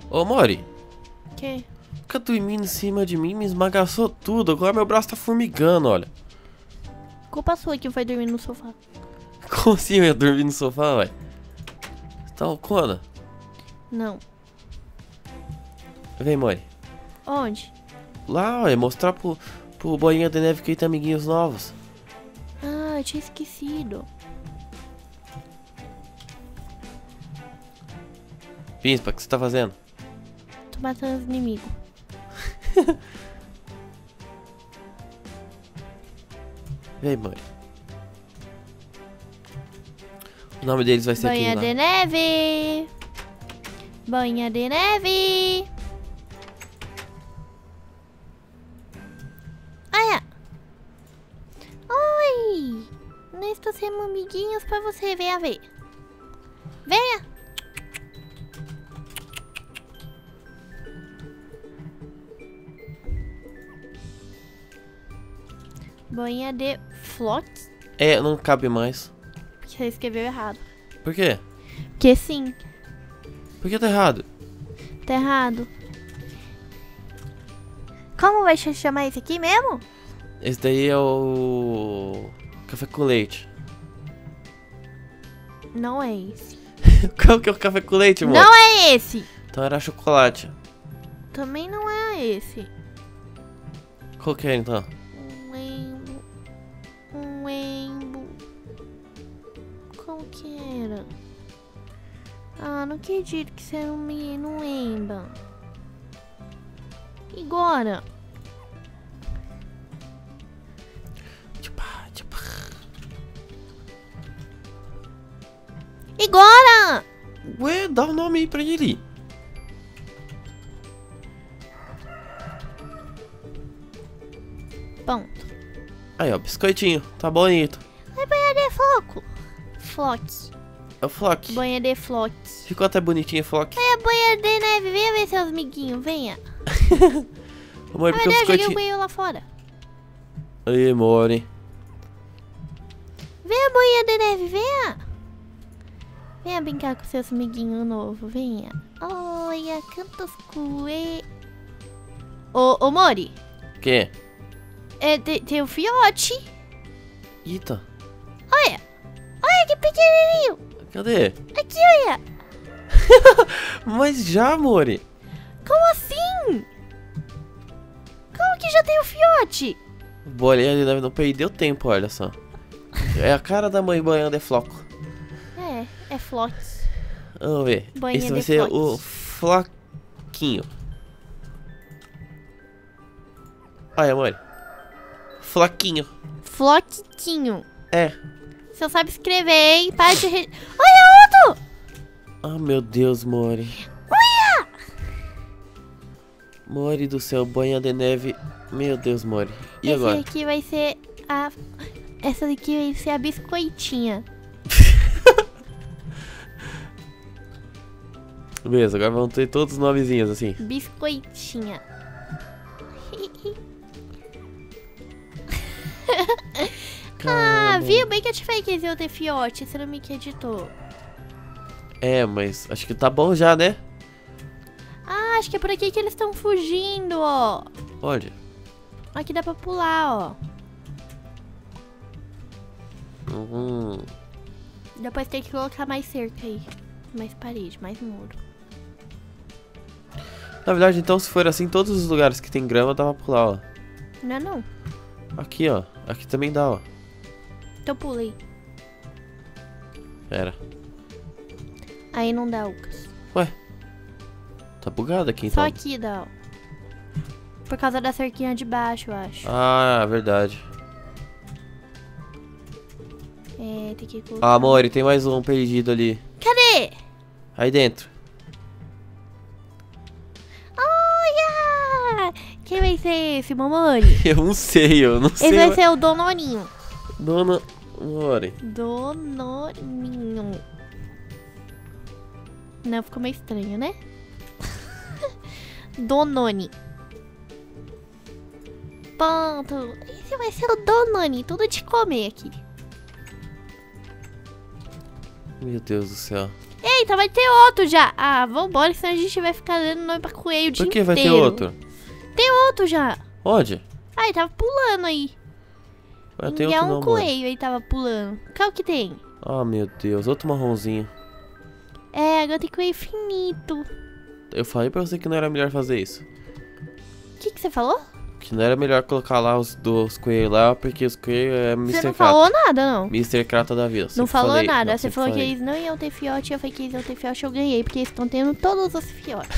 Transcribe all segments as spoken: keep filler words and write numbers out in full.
Ô, Mori. Que? Fica dormindo em cima de mim, me esmagaçou tudo. Agora meu braço tá formigando, olha. Culpa sua que foi dormir no sofá. Como assim eu ia dormir no sofá, ué? Você tá loucona? Não. Vem, Mori. Onde? Lá, ué, mostrar pro, pro Boinha de Neve que ele tem amiguinhos novos. Ah, eu tinha esquecido. Pispa, o que você tá fazendo? Tô matando os inimigos. Vem, Mori. O nome deles vai ser Banha quem lá? de neve. Banha de neve. Olha. Oi. Nós trouxemos amiguinhos pra você. Venha ver. Venha. Banha de flox. É, não cabe mais. Porque você escreveu errado. Por quê? Porque sim. Por que tá errado? Tá errado. Como vai ch- chamar esse aqui mesmo? Esse daí é o... Café com leite. Não é esse. Qual que é o café com leite, Mori? Não é esse. Então era chocolate. Também não é esse. Qual que é, então? Um lembo. Um lembo. Como que era? Ah, não acredito que você não me não lembra. E agora? Tchupá, tchupá. E agora? Ué, dá o nome aí pra ele. Ponto. Aí, ó, biscoitinho. Tá bonito. É banha de floco. Flox. É o Flock. Banha de flox. Ficou até bonitinho, Flock. É a banha de neve. Venha ver seus amiguinhos. Venha. Amor, Ah, porque o meu Deus, joguei o biscoitinho... banho lá fora. Aí, Mori. Venha, boinha de neve, venha. Venha brincar com seus amiguinhos novos, venha. Olha, cantos cue... Ô, ô Mori, O quê? é, tem, tem o fiote. Eita. Olha, olha que pequenininho. Cadê? Aqui, olha. Mas já, Mori. Como assim? Como que já tem o fiote? Bolinha de Neve não perdeu tempo, olha só. É a cara da mãe banhando de floco. É, é flox. Vamos ver. Banha Esse vai de ser Flock. o Floquinho. Olha, amor. Floquinho. Floquinho. É. Você sabe escrever, hein? Para de... Re... Olha outro! Ah, meu Deus, Mori. Olha! Mori do céu, banha de neve. Meu Deus, Mori. E Esse agora? aqui vai ser a... Essa daqui vai ser a biscoitinha. Beleza, agora vamos ter todos os nomezinhos assim. Biscoitinha. Ah, Caramba. viu? Bem que eu te falei que eles iam ter fiote. Você não me acreditou. É, mas acho que tá bom já, né? Ah, acho que é por aqui que eles estão fugindo, ó. Olha. Aqui dá pra pular, ó. Uhum. Depois tem que colocar mais cerca aí. Mais parede, mais muro. Na verdade, então, se for assim, todos os lugares que tem grama dá pra pular, ó. Não é não? Aqui, ó. Aqui também dá, ó. Então pulei. Pera. Aí não dá, Lucas. Ué. Tá bugado aqui, Só então. aqui dá, ó. Por causa da cerquinha de baixo, eu acho. Ah, verdade. É, tem que colocar... Ah, Mori, tem mais um perdido ali. Cadê? Aí dentro. Olha! Quem vai ser esse, Momori? Eu não sei, eu não sei. Esse vai mas- ser o Dononinho. Dona Mori. Dononinho. Não, ficou meio estranho, né? Dononi. Ponto. Esse vai ser o Dononi. Tudo de comer aqui. Meu Deus do céu. Eita, vai ter outro já. Ah, vambora, senão a gente vai ficar dando nome pra coelho o dia Por que vai ter inteiro. outro? Tem outro já. Onde? Ai, tava pulando aí. Ué, tem E é outro um não, mano. coelho aí tava pulando. Qual que tem? Ah, meu Deus. Outro marronzinho. É, agora tem coelho finito. Eu falei pra você que não era melhor fazer isso. O que que você falou? Que não era melhor colocar lá os dos coelhos lá, porque os coelhos é Você mister não Krata. falou nada, não. mister Krata da vida. Não Sempre falou falei. nada. Não, Você sempre falou que falei. eles não iam ter fiote. Eu falei que eles iam ter fiote. Eu ganhei, porque eles estão tendo todos os fiotes.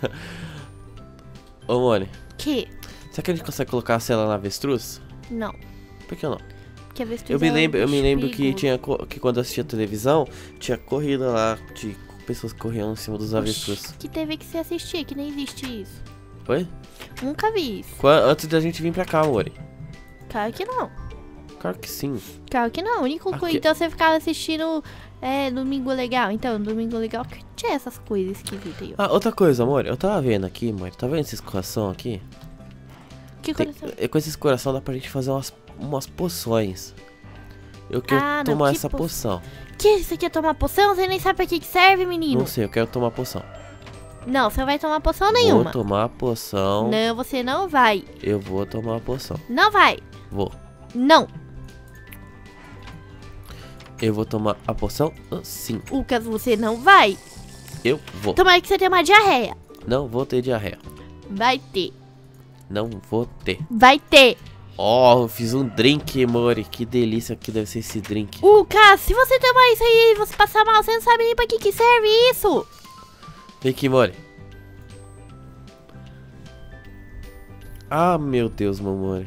Ô, Mone, Que? será que a gente consegue colocar a cela na avestruz? Não. Por que não? Porque a avestruz Eu me é um lembro, eu me bicho lembro que perigoso. tinha co- que quando eu assistia televisão, tinha corrida lá de pessoas correndo em cima dos avestruz. Oxi, que T V que você assistia, que nem existe isso. Foi? Nunca vi isso. Qua- Antes da gente vir pra cá, Mori. Claro que não. Claro que sim. Claro que não. O único Aqui- coisa. Então você ficava assistindo é, Domingo Legal. Então, Domingo Legal que tinha essas coisas esquisitas aí, ó. Ah, outra coisa, amor, eu tava vendo aqui, Mori, tá vendo esses coração aqui? Que Tem- coração? é, com esses coração dá pra gente fazer umas, umas poções. Eu quero Ah, não, tomar que essa po- poção. Que? Você quer tomar poção? Você nem sabe pra que que serve, menino. Não sei, eu quero tomar poção. Não, você não vai tomar poção Vou nenhuma. tomar poção. Não, você não vai. Eu vou tomar poção. Não vai. Vou. Não. Eu vou tomar a poção? Ah, sim, Lucas, você não vai. eu vou. Tomara que você tenha uma diarreia. Não vou ter diarreia. Vai ter. Não vou ter. Vai ter. Ó, eu fiz um drink, Mori. Que delícia que deve ser esse drink. Lucas, se você tomar isso aí e você passar mal, você não sabe nem pra que que serve isso. Vem aqui, Mori. Ah, meu Deus, meu Mori.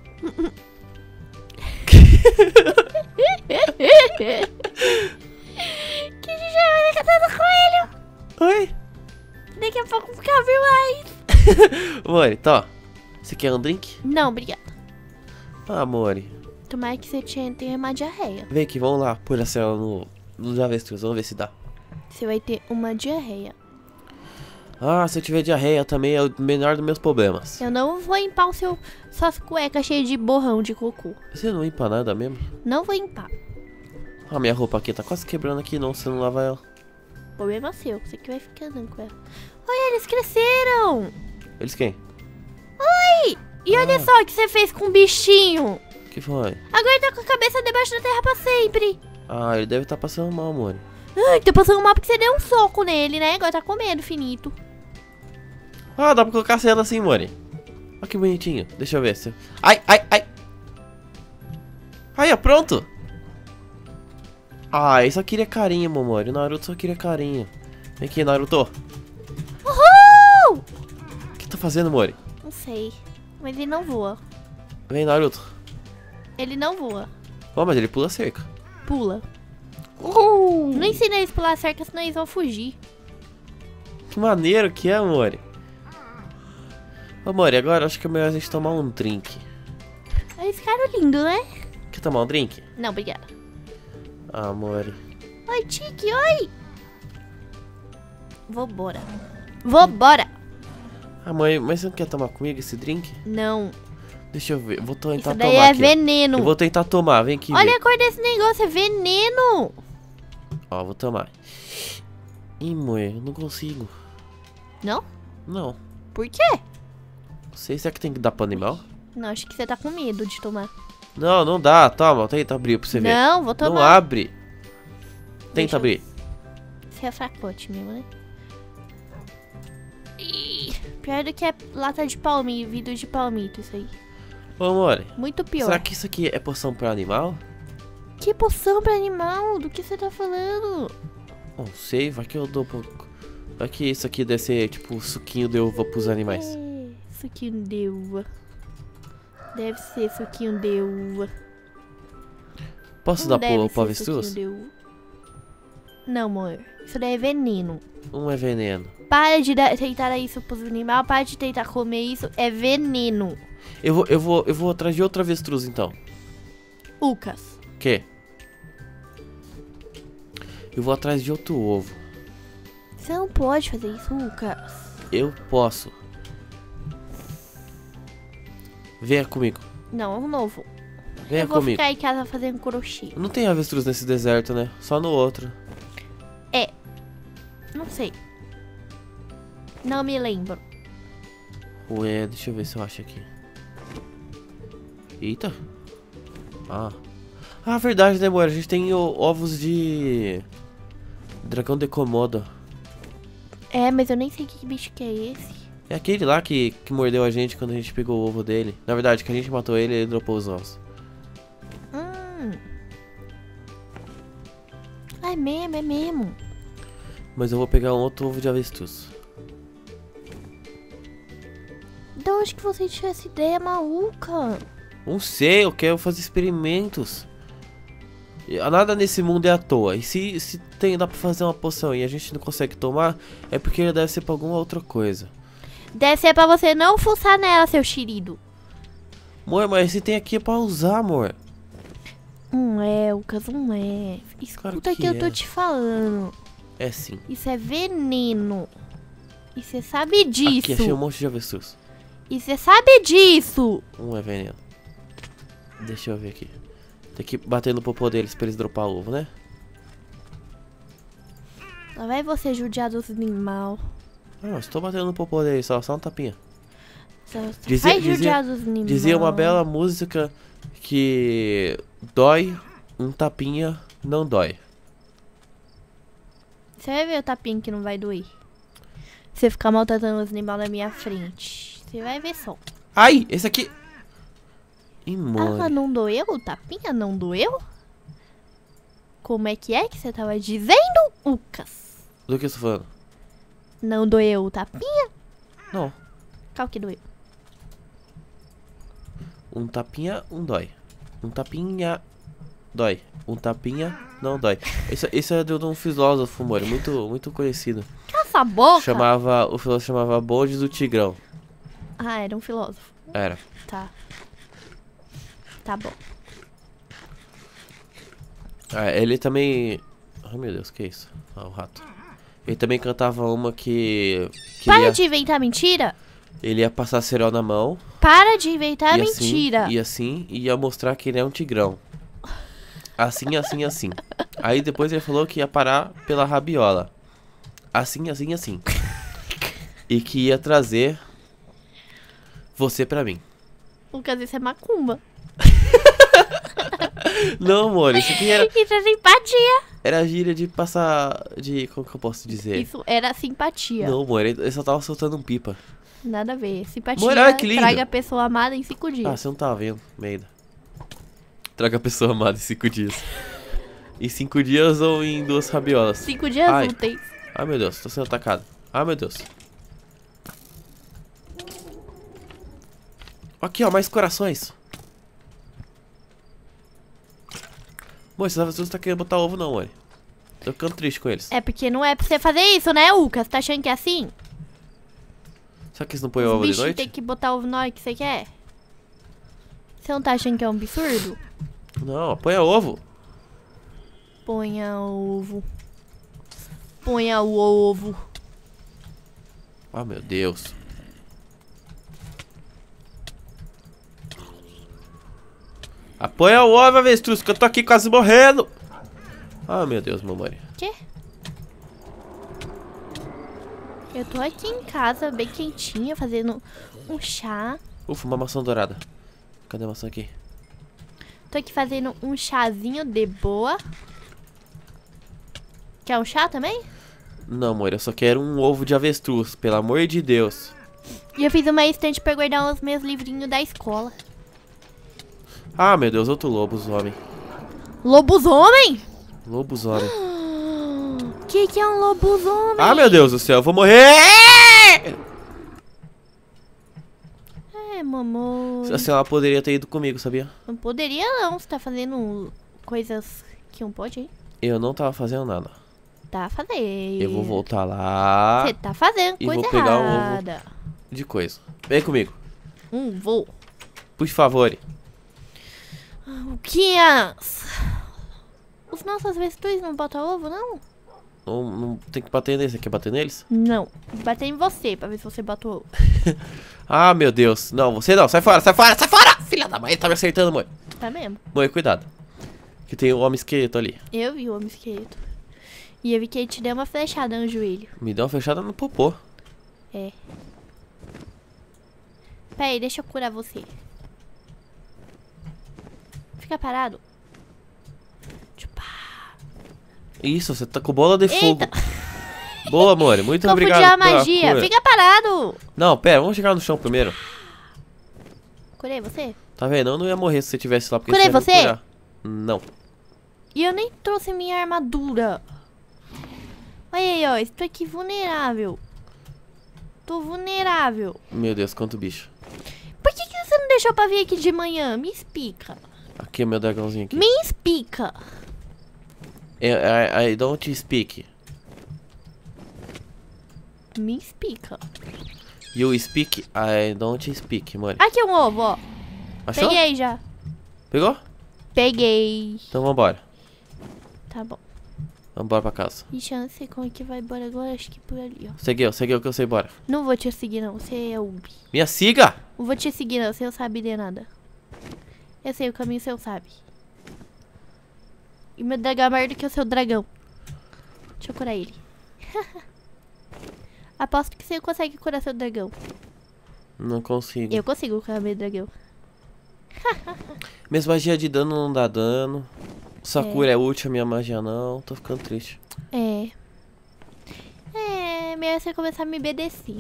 Que a gente vai na casa do coelho. Oi? Daqui a pouco fica viu mais. Mori, tá. Você quer um drink? Não, obrigada. Ah, Mori. Tomara que você tinha, tenha uma diarreia. Vem aqui, vamos lá. Pôr a cela no, no avestruz. Vamos ver se dá. Você vai ter uma diarreia. Ah, se eu tiver diarreia também é o menor dos meus problemas. Eu não vou limpar o seu, suas cuecas cheias de borrão de cocô. Você não limpa nada mesmo? Não vou limpar. Ah, minha roupa aqui tá quase quebrando aqui não, se eu não lavar ela. Problema seu. Você que vai ficando com ela. Olha, eles cresceram. Eles quem? E olha só o que você fez com o bichinho. Que foi? Agora ele tá com a cabeça debaixo da terra pra sempre. Ah, ele deve estar passando mal, Mori. Ai, tá passando mal porque você deu um soco nele, né? Agora tá comendo, finito. Ah, dá pra colocar a cela assim, Mori. Olha que bonitinho. Deixa eu ver se... Ai, ai, ai. Aí, ó, pronto. Ah, ele só queria carinho, Momori. O Naruto só queria carinho. Vem aqui, Naruto. Uhul! O que tá fazendo, Mori? Não sei. Mas ele não voa. Vem, Naruto. Ele não voa. Ó, mas ele pula cerca. Pula. Uhul. Não ensina eles a pular cerca, senão eles vão fugir. Que maneiro que é, Mori. Ô, Mori, agora acho que é melhor a gente tomar um drink. Eles ficaram lindos, né? Quer tomar um drink? Não, obrigada. Ah, Mori. Oi, Tiki, oi! Vambora. Vambora! Ah, mãe, mas você não quer tomar comigo esse drink? Não. Deixa eu ver, eu vou tentar Isso daí tomar é aqui. ó. veneno. Eu vou tentar tomar, vem aqui Olha ver. a cor desse negócio, é veneno. Ó, vou tomar. Ih, mãe, eu não consigo. Não? Não. Por quê? Não sei, será que tem que dar pro animal? Não, acho que você tá com medo de tomar. Não, não dá. Toma, tenta abrir pra você ver. Não, vou Não tomar. abre. Tenta Deixa eu- abrir. Você é fracote mesmo, né? Ih, pior do que é lata de palmito, vidro de palmito, isso aí. Ô, amor, Muito pior. será que isso aqui é poção pra animal? Que poção pra animal? Do que você tá falando? Não sei, vai que eu dou pouco. Vai que isso aqui deve ser tipo suquinho de uva pros animais. É, suquinho de uva. Deve ser suquinho de uva. Posso Não dar deve pro, pro ser suquinho avestruz? de uva. Não, amor. Isso daí é veneno. Um é veneno. Para de dar, tentar dar isso pros animais. Para de tentar comer isso. É veneno. Eu vou, eu vou, eu vou atrás de outro avestruz então. Lucas. Que? Eu vou atrás de outro ovo. Você não pode fazer isso, Lucas. Eu posso. Venha comigo. Não, um novo. Venha Eu vou comigo. ficar em casa fazendo crochê. Não tem avestruz nesse deserto, né? Só no outro. Não sei. Não me lembro. Ué, deixa eu ver se eu acho aqui. Eita. Ah. Ah, verdade, né, amor? A gente tem o, ovos de... dragão de Komodo. É, mas eu nem sei que bicho que é esse. É aquele lá que, que mordeu a gente quando a gente pegou o ovo dele. Na verdade, que a gente matou ele e ele dropou os ovos. Hum. É mesmo, é mesmo. Mas eu vou pegar um outro ovo de avestruz. De onde que você tinha essa ideia maluca? Não sei, eu quero fazer experimentos. E nada nesse mundo é à toa. E se, se tem, dá pra fazer uma poção e a gente não consegue tomar, é porque deve ser pra alguma outra coisa. Deve ser pra você não fuçar nela, seu xerido. Amor, mas se tem aqui é pra usar, amor. Não é, Lucas, não é. Escuta Claro que, que eu tô é. te falando. É sim. Isso é veneno. E você sabe disso. Aqui, achei um monte de avestruz. E você sabe disso. Um é veneno. Deixa eu ver aqui. Tem que bater no popô deles pra eles dropar ovo, né? Lá vai você judiar dos animal. Ah, estou batendo no popô deles, só, só um tapinha. Só, só Dizia- faz judiar dizia- dos animal. Dizia uma bela música que dói, um tapinha não dói. Você vai ver o tapinha que não vai doer. Você ficar maltratando os animais na minha frente. Você vai ver só. Ai, esse aqui... Ih, mano. Ah, não doeu? O tapinha não doeu? Como é que é que você tava dizendo, Lucas? Do que você tá falando? Não doeu o tapinha? Não. Qual que doeu? Um tapinha, um dói. Um tapinha, dói. Um tapinha, não dói. Isso, isso é de um filósofo, amor, muito, muito conhecido. Cala essa boca! Chamava, o filósofo chamava Bonde do Tigrão. Ah, era um filósofo. Era. Tá. Tá bom. Ah, ele também... Ai, meu Deus, que é isso? Ah, o rato. Ele também cantava uma que... que Para ia, de inventar mentira! ele ia passar cerol na mão. Para de inventar e mentira! Assim, e assim, ia mostrar que ele é um tigrão. Assim, assim, assim. Aí depois ele falou que ia parar pela rabiola. Assim, assim, assim. E que ia trazer você pra mim. Lucas, isso é macumba. Não, amor, isso aqui era, Isso é simpatia. era gíria de passar... De... Como que eu posso dizer? Isso era simpatia. Não, amor, ele ele só tava soltando um pipa. Nada a ver. Simpatia Amor, olha que lindo. traga a pessoa amada em cinco Ah, dias. você não tava vendo, merda. Traga a pessoa amada em cinco dias. Em cinco dias ou em duas rabiolas? Cinco dias Ai. úteis. Ai, meu Deus, tô sendo atacado. Ai, meu Deus. Aqui, ó, mais corações. Amor, esses avestruzes não tá querendo botar ovo não, amor. Tô ficando triste com eles. É porque não é pra você fazer isso, né, Lucas? Tá achando que é assim? Será que eles não põem Os ovo de bichinhos noite? tem que botar ovo na hora que você quer? Você não tá achando que é um absurdo? Não, põe ovo. Ponha ovo. Ponha o ovo. Ah, meu Deus. Apoia o ovo, avestruz, que eu tô aqui quase morrendo. Ah, meu Deus, mamãe. Quê? Eu tô aqui em casa, bem quentinha, fazendo um chá. Ufa, uma maçã dourada. Cadê a maçã aqui? Tô aqui fazendo um chazinho de boa. Quer um chá também? Não, amor, eu só quero um ovo de avestruz, pelo amor de Deus. E eu fiz uma estante pra guardar os meus livrinhos da escola. Ah, meu Deus, outro lobisomem. Lobosomem? Lobisomem. Que que é um lobosomem? Ah, meu Deus do céu, eu vou morrer! É, mamãe. A senhora poderia ter ido comigo, sabia? Não poderia não, você tá fazendo coisas que não pode, hein? Eu não tava fazendo nada. Tá fazendo. Eu vou voltar lá Você tá fazendo e coisa vou pegar o ovo. errada. de coisa. Vem comigo, Um voo. por favor. O que é? Os nossos avestruz não botam ovo, não? Não, não tem que bater neles. Você quer bater neles? Não. Bater em você pra ver se você bota o ovo. Ah, meu Deus. Não, você não. Sai fora, sai fora, sai fora! Filha da mãe, ele tá me acertando, mãe. Tá mesmo? Mãe, cuidado. Que tem o homem esqueleto ali. Eu vi o homem esqueleto. E eu vi que ele te deu uma flechada no joelho. Me deu uma fechada no popô. É. Pera aí, deixa eu curar você. Fica parado. Tchupá. Isso, você tá com bola de Eita. fogo. Boa, amor. Muito Confundi obrigado a pela magia. cura. Fica parado. Não, pera, vamos chegar no chão primeiro. Curei você? Tá vendo? Eu não ia morrer se você tivesse lá, porque Curei ia me você? curar. Não. E eu nem trouxe minha armadura. Olha aí, ó. Estou aqui vulnerável. Tô vulnerável. Meu Deus, quanto bicho. Por que, que você não deixou pra vir aqui de manhã? Me explica. Aqui é meu dragãozinho aqui. Me explica. I, I, I don't speak. Me explica. You speak, I don't speak, amor. Aqui um ovo, ó. Achou? Peguei já. Pegou? Peguei. Então vambora. Tá bom. Vambora pra casa. Ixi, eu não sei como é que vai embora agora. Acho que por ali, ó. Seguiu, seguiu que eu sei, bora. Não vou te seguir, não. Você é Ubi. Minha siga! Não vou te seguir, não. Você não sabe de nada. Eu sei o caminho, você não sabe. E meu dragão é maior do que o seu dragão. Deixa eu curar ele. Aposto que você consegue curar seu dragão. Não consigo. Eu consigo curar meu dragão. Minhas magias de dano não dá dano. Sua É. cura é útil, a minha magia não. Tô ficando triste. É. É, melhor você começar a me obedecer.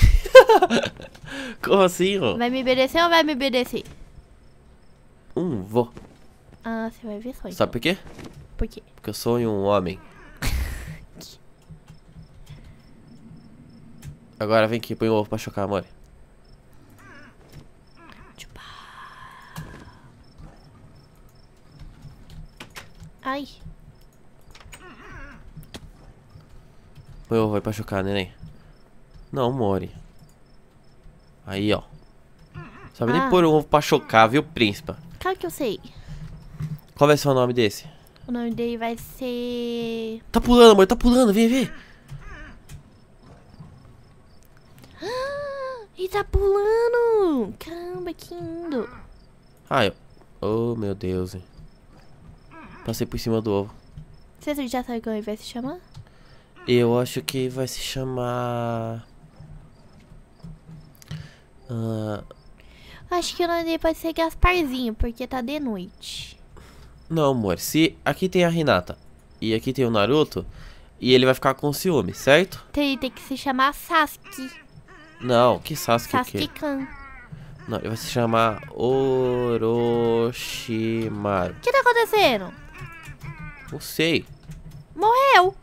Como assim, ó? Vai me obedecer ou vai me obedecer? Hum, vou. Ah, você vai ver só então. Sabe por quê? Por quê? Porque eu sou um homem. Agora vem aqui, põe o ovo pra chocar, amor. Ai. Põe o ovo aí pra chocar, neném. Não, more. Aí, ó. Sabe Ah. nem pôr o ovo pra chocar, viu, príncipe? Claro que eu sei. Qual vai ser o nome desse? O nome dele vai ser... Tá pulando, amor, tá pulando, vem, vem. Ele tá pulando! Caramba, que lindo! Ai, oh, meu Deus, hein. Passei por cima do ovo. Você já sabe como ele vai se chamar? Eu acho que vai se chamar... Ah, Acho que o nome dele pode ser Gasparzinho, porque tá de noite. não, amor, se aqui tem a Hinata e aqui tem o Naruto, e ele vai ficar com ciúme, certo? Então ele tem que se chamar Sasuke. Não, que Sasuke o quê? Sasuke-kan. Não, ele vai se chamar Orochimaru. O que tá acontecendo? Não sei. Morreu!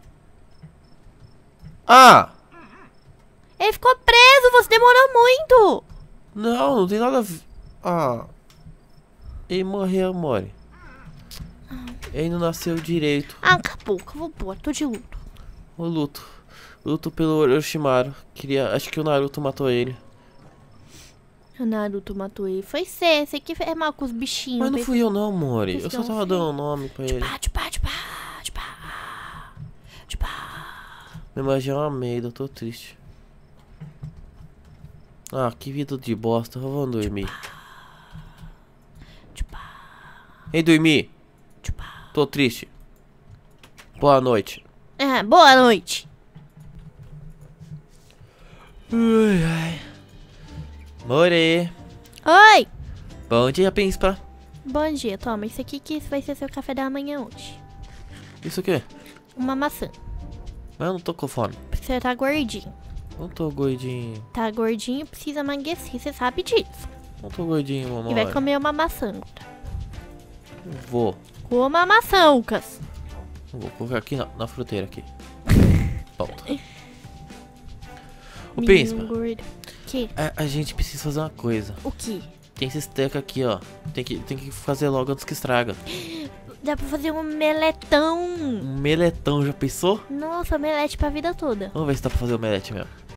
Ah! Ele ficou preso, você demorou muito! Não, não tem nada a ver. Ah. Ele morreu, amor. Ele não nasceu direito. Ah, acabou, acabou, embora, tô de luto. O luto. Luto pelo Orochimaru. Queria... Acho que o Naruto matou ele. O Naruto matou ele. Foi você, você que é mal com os bichinhos. Mas não fui eu não, amor. Por isso Eu que só eu tava não dando o nome pra ele. Tchupá, tchupá, tchupá, tchupá, tchupá. Minha magia é uma merda, eu tô triste. Ah, que vida de bosta. Eu vou dormir. Tchupá, Ei, dormir. tchupá. Tô triste. Boa noite. Ah, boa noite. Ai, ai. More. Oi! Bom dia, príncipa. Bom dia, toma. Isso aqui que vai ser seu café da manhã hoje. Isso o quê? Uma maçã. Mas eu não tô com fome. Porque você tá gordinho. Não tô gordinho. Tá gordinho, precisa emagrecer, você sabe disso. Não tô gordinho, mamãe. E vai comer uma maçã. Vou. Coma a maçã, Lucas. Vou colocar aqui na, na fruteira aqui. Volta. Ô, Menino príncipa. gordo. Que? A, a gente precisa fazer uma coisa. O que? Tem esse teco aqui, ó. Tem que, tem que fazer logo antes que estraga. Dá pra fazer um meletão. Um meletão, já pensou? Nossa, melete pra vida toda. Vamos ver se dá pra fazer o melete mesmo.